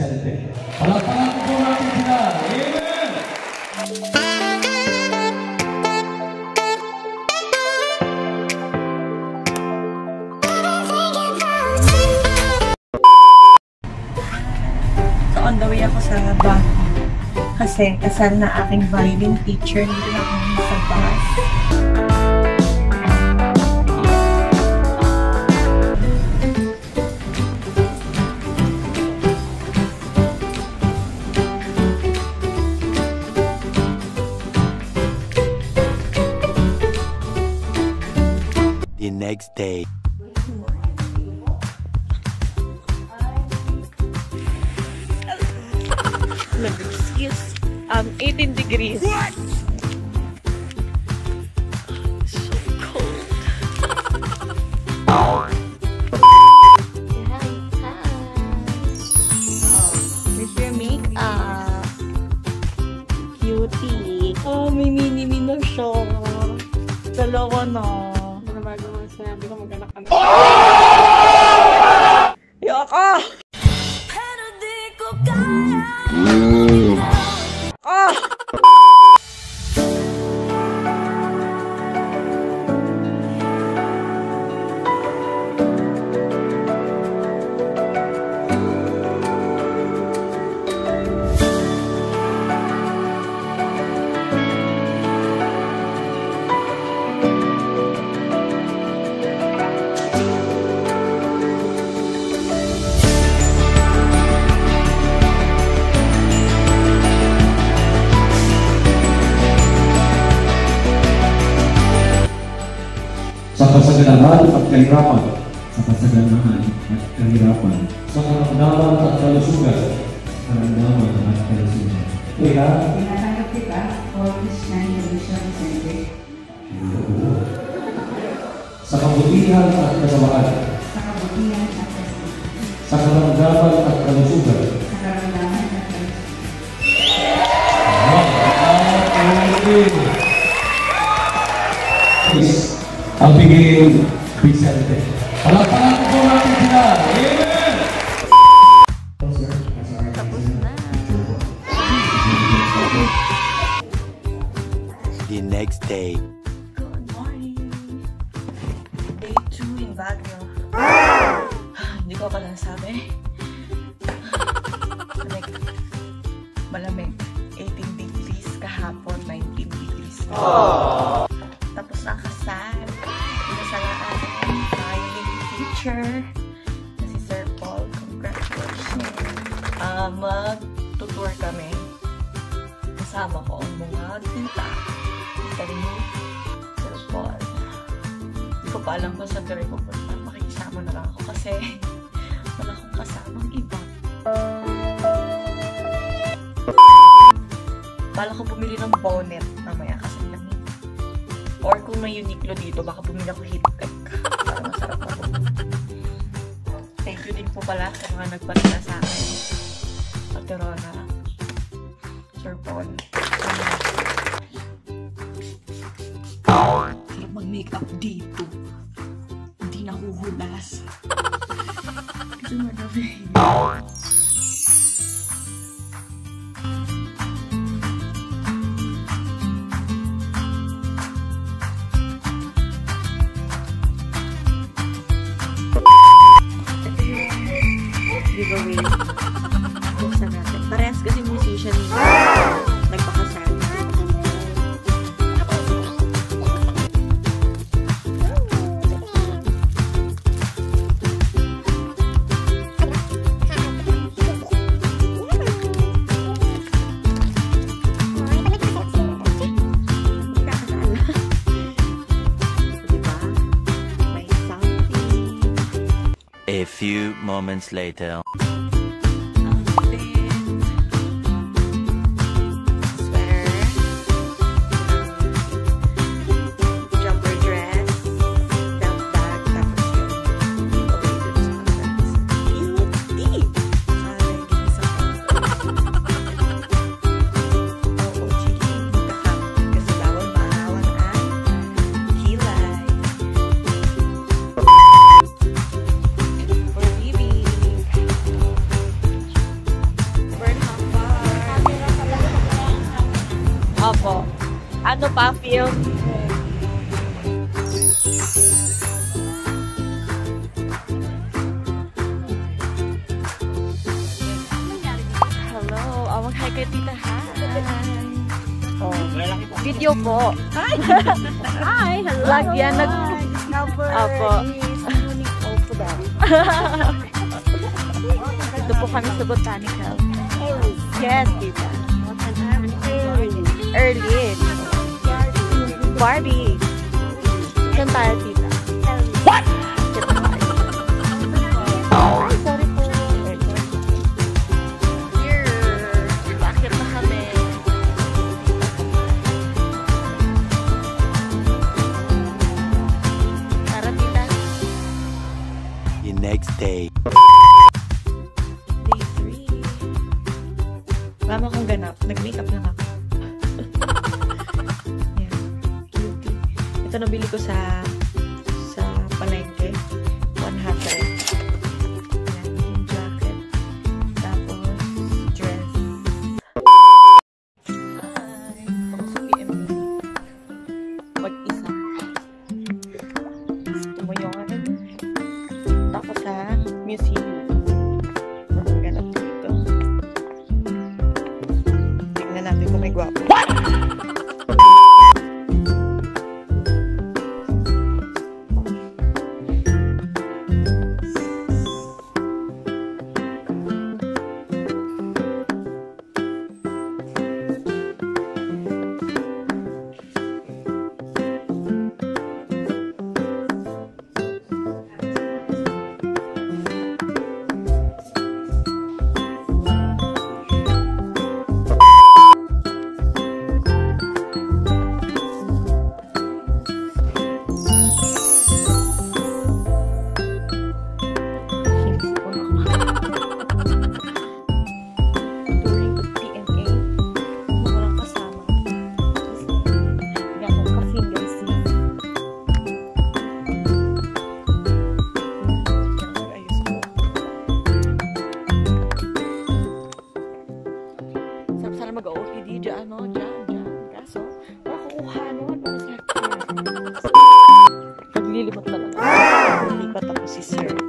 Vicente. Palakpakan po natin sila. Amen! So on the way ako sa Baguio. Kasi kasal na aking violin teacher. Hindi na ako sa bus. The next day. Excuse. 18 degrees. What? So cold. With your makeup. Cutie. Oh, may mini-mini na siya. Dalawa na. Bago mo sinabi ko mag-anak ka na. Yoko! Pero di ko kaya. Ah! Sa kasaganahan at kahirapan, sa kasaganahan at kahirapan, sa karamdaman at kalusugan, sa karamdaman at kalusugan. Kaya, Tinatanggap kita for Christian Mission Center. sa kabutihan at kasawaan, Sa kabutihan at kasalukuyan. sa karamdaman at kalusugan, Sa karamdaman at kalusugan. Ang bigay Vicente. Palakpakan po natin sila. Amen! Tapos na. The next day. Good morning. Day 2 in Baguio. Hindi ko pa nasabi. Malamig. 18 degrees kahapon, 19 degrees. Tapos na kasal. Pinasalaan ang violin teacher na si Sir Paul. Congratulations. Mag-tutour kami. Kasama ko ang mga tita. Isa rin ni Sir Paul. Hindi ko pa alam kung saan kami pupunta. Makikisama na lang ako kasi wala akong kasamang iba. Bala ko bumili ng bonnet mamaya kasi lamig. Or kung may Uniqlo dito, baka bumili ako heat-tech. Para masarap na po. Thank you din po pala sa mga nagpadala sa akin. Ate Rona, Sir Paul. Sarap mag-makeup dito. Hindi nahuhulas. Kasi magabi. Giveaway. Buksan natin. Parehas kasi musician nito. Nagpakasal. A few moments later. ano pa, film? Hello, mag-hi kay Tita Han. Oh, video po. Hi! Hello! Vlog yan. Number Apo. is unique also daw. Ito po kami sa Botanical. Yes, Tita. Early. Barbie. Saan tayo, Tita? What? Sorry po. Here. Bakit na kami? Tara, Tita. The next day. Day 3. Mama kong ganap. Nag-makeup lang ako. Yan. Cutie. Ito nabili ko sa palengke. 100. Yan. Yung jacket. Tapos, dress. Hi. Ako sa PMB. Mag-isa. Gusto mo yung ano? Tapos sa museum. Ganap dito. Tignan natin kung may gwapo. Sana mag-OOTD dyan, no? Dyan. Kaso, makakuha nun. Naglilimot na lang. Naglipat ako si Sir.